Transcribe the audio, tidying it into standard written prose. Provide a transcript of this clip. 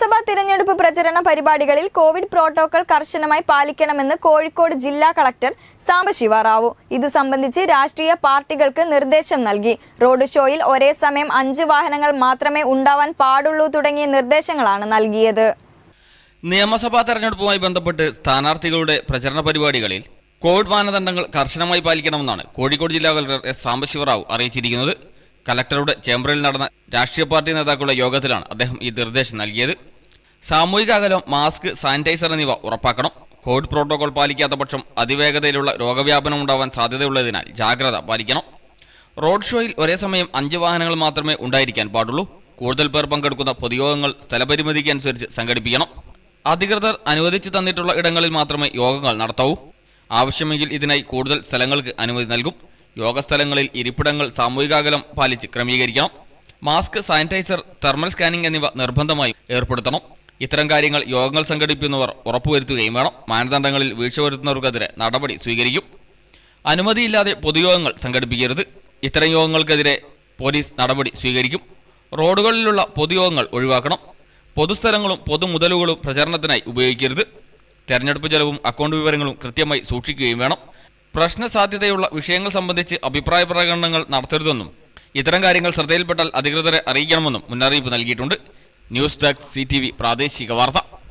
നിയമസഭാ തിരഞ്ഞെടുപ്പ് പ്രചരണ പരിപാടികളിൽ കോവിഡ് പ്രോട്ടോകോൾ കർശനമായി പാലിക്കണമെന്ന് കോഴിക്കോട് ജില്ലാ കളക്ടർ സാംബശിവറാവു ഇതു സംബന്ധിച്ച് രാഷ്ട്രീയ പാർട്ടികൾക്ക് നിർദ്ദേശം നൽകി. റോഡ് ഷോയിൽ ഒരേ സമയം 5 വാഹനങ്ങൾ മാത്രമേ ഉണ്ടാവാൻ പാടുള്ളൂ തുടങ്ങിയ നിർദ്ദേശങ്ങളാണ് നൽകിയത്. നിയമസഭാ തെരഞ്ഞെടുപ്പുമായി ബന്ധപ്പെട്ട് സ്ഥാനാർത്ഥികളുടെ പ്രചരണ പരിപാടികളിൽ കോവിഡ് മാനദണ്ഡങ്ങൾ കർശനമായി പാലിക്കണമെന്നാണ് കോഴിക്കോട് ജില്ലാ കളക്ടർ സാംബശിവറാവു അറിയിച്ചിരിക്കുന്നത്. കലക്ടറുടെ ചേംബറിൽ നടന്ന രാഷ്ട്രീയ പാർട്ടി നേതാക്കളുടെ യോഗത്തിലാണ് അദ്ദേഹം ഈ നിർദ്ദേശം നൽകിയത്. സാമൂഹിക അകലം, മാസ്ക്, സാനിറ്റൈസർ എന്നിവ ഉറപ്പാക്കണം. കോവിഡ് പ്രോട്ടോകോൾ പാലിക്കാത്ത പക്ഷം അതിവേഗതയിലുള്ള രോഗവ്യാപനം ഉണ്ടാവാൻ സാധ്യതയുള്ളതിനാൽ ജാഗ്രത പാലിക്കണം. റോഡ് ഷോയിൽ ഒരേ സമയം 5 വാഹനങ്ങൾ മാത്രമേ ഉണ്ടായിരിക്കാൻ പാടുള്ളൂ. കൂടുതൽ പേർ പങ്കെടുക്കുന്ന പൊതുയോഗങ്ങൾ സ്ഥലപരിമിതിക്ക് അനുസരിച്ച് സംഘടിപ്പിക്കണം. അധികൃതർ അനുവദിച്ചു തന്നിട്ടുള്ള ഇടങ്ങളിൽ മാത്രമേ യോഗങ്ങൾ നടത്താവൂ. ആവശ്യമെങ്കിൽ ഇതിനായി കൂടുതൽ സ്ഥലങ്ങൾക്ക് അനുമതി നൽകും. യോഗസ്ഥലങ്ങളിൽ ഇരിപ്പിടങ്ങൾ സാമൂഹികാകലം പാലിച്ച് ക്രമീകരിക്കണം. മാസ്ക്, സാനിറ്റൈസർ, തെർമൽ സ്കാനിംഗ് എന്നിവ നിർബന്ധമായി ഏർപ്പെടുത്തണം. ഇത്തരം കാര്യങ്ങൾ യോഗങ്ങൾ സംഘടിപ്പിക്കുന്നവർ ഉറപ്പുവരുത്തുകയും വേണം. മാനദണ്ഡങ്ങളിൽ വീഴ്ച വരുത്തുന്നവർക്കെതിരെ നടപടി സ്വീകരിക്കും. അനുമതിയില്ലാതെ പൊതുയോഗങ്ങൾ സംഘടിപ്പിക്കരുത്. ഇത്തരം യോഗങ്ങൾക്കെതിരെ പോലീസ് നടപടി സ്വീകരിക്കും. റോഡുകളിലുള്ള പൊതുയോഗങ്ങൾ ഒഴിവാക്കണം. പൊതുസ്ഥലങ്ങളും പൊതുമുതലുകളും പ്രചരണത്തിനായി ഉപയോഗിക്കരുത്. തെരഞ്ഞെടുപ്പ് ചെലവും അക്കൗണ്ട് വിവരങ്ങളും കൃത്യമായി സൂക്ഷിക്കുകയും വേണം. പ്രശ്ന സാധ്യതയുള്ള വിഷയങ്ങൾ സംബന്ധിച്ച് അഭിപ്രായ പ്രകടനങ്ങൾ നടത്തരുതെന്നും ഇത്തരം കാര്യങ്ങൾ ശ്രദ്ധയിൽപ്പെട്ടാൽ അധികൃതരെ അറിയിക്കണമെന്നും മുന്നറിയിപ്പ് നൽകിയിട്ടുണ്ട്. ന്യൂസ് ഡെസ്ക് CTV പ്രാദേശിക വാർത്ത.